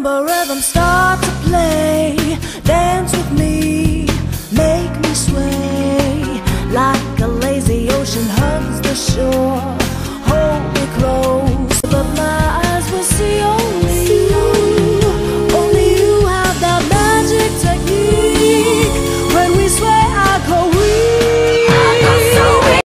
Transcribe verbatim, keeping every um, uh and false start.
marimba rhythm start to play. Dance with me